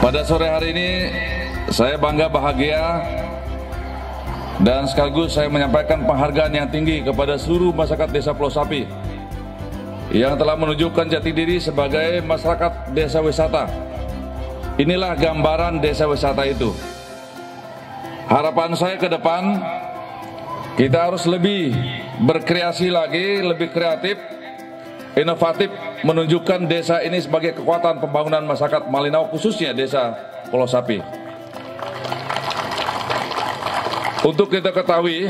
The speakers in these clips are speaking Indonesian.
Pada sore hari ini saya bangga bahagia dan sekaligus saya menyampaikan penghargaan yang tinggi kepada seluruh masyarakat Desa Pulau Sapi yang telah menunjukkan jati diri sebagai masyarakat desa wisata. Inilah gambaran desa wisata itu. Harapan saya ke depan, kita harus lebih berkreasi lagi, lebih kreatif, inovatif, menunjukkan desa ini sebagai kekuatan pembangunan masyarakat Malinau, khususnya desa Pulau Sapi. Untuk kita ketahui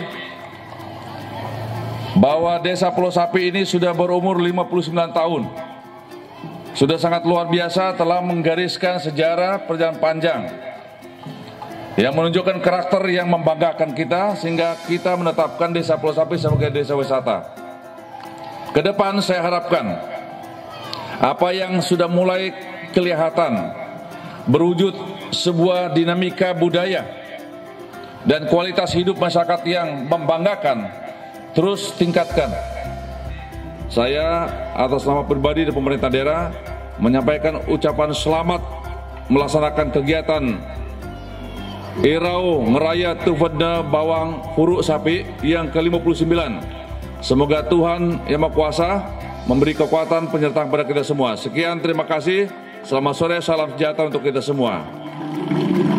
bahwa desa Pulau Sapi ini sudah berumur 59 tahun. Sudah sangat luar biasa, telah menggariskan sejarah perjalanan panjang yang menunjukkan karakter yang membanggakan kita, sehingga kita menetapkan desa Pulau Sapi sebagai desa wisata. Ke depan saya harapkan apa yang sudah mulai kelihatan berwujud sebuah dinamika budaya dan kualitas hidup masyarakat yang membanggakan, terus tingkatkan. Saya atas nama pribadi dan pemerintah daerah menyampaikan ucapan selamat melaksanakan kegiatan Irau Ngeraya Tufedna Bawang Huruk Sapi yang ke-59. Semoga Tuhan Yang Maha Kuasa memberi kekuatan penyertaan kepada kita semua. Sekian, terima kasih. Selamat sore, salam sejahtera untuk kita semua.